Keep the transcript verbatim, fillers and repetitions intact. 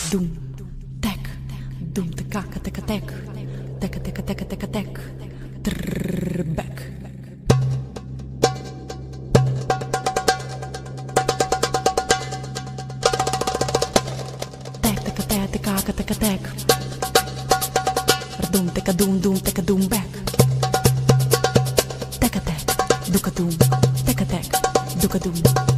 Doom, tek, doom, teka, teka, tek, teka, teka, teka, teka, tek, trrr, back. Tek, teka, tek, teka, teka, tek, doom, teka, doom, doom, teka, doom, back. Teka, tek, duka, doom, teka, tek, duka, doom.